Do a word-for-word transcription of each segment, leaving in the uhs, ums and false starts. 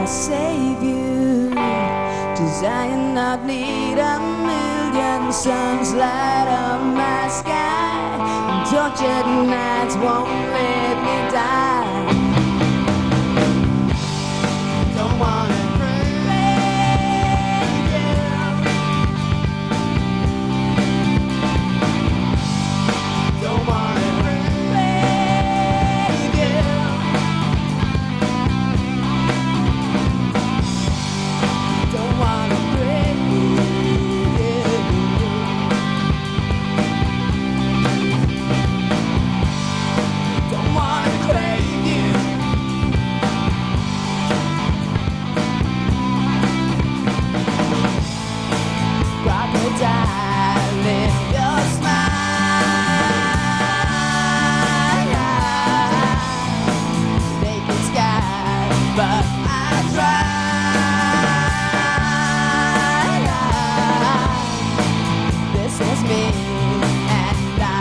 I'll save you. Desire not need a million suns light up my sky, and tortured nights won't let me die. Don't wanna crave you. Don't wanna crave you. Don't wanna crave you. Don't wanna crave you. Crocodile in your smile, naked sky, but I try. This is me, and I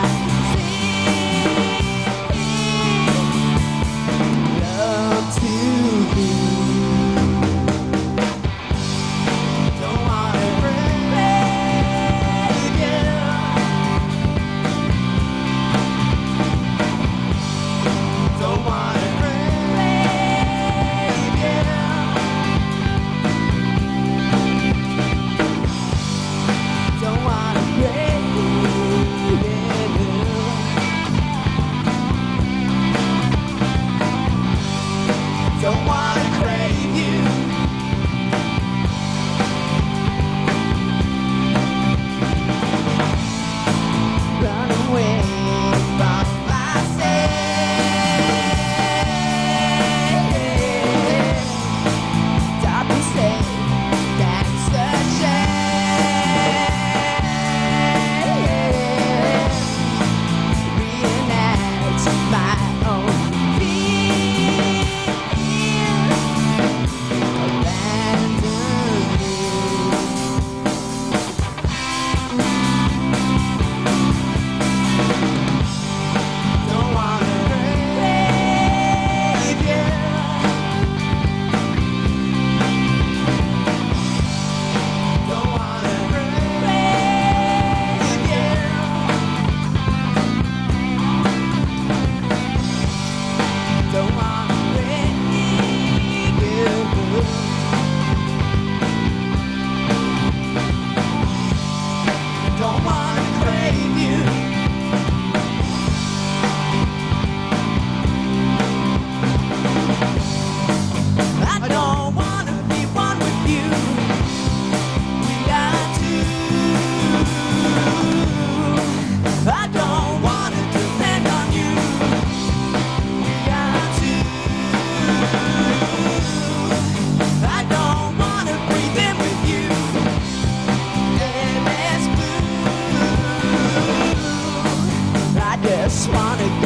see love to be. Don't wanna crave you. Don't wanna crave you. Don't wanna crave you. Don't wanna crave you. Run away from myself. Stop and say, that's a shame. Reenact my own fears. Abandon me. Don't wanna crave you. Don't wanna crave you. Don't wanna crave you. Don't wanna crave you. I don't wanna be one with you. We are two. I don't wanna depend on you. We are two. I don't wanna breathe in with you. Airless blue. I just wanna go